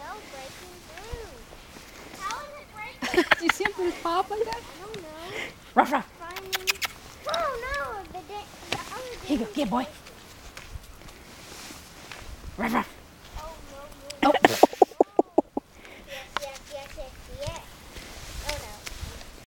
shell breaking through. How is it breaking? Do you see him put his paw up like that? I don't know. Ruff, ruff. Finding. Oh no! The other Here you go, get boy. Ruff, ruff. Oh no! Oh.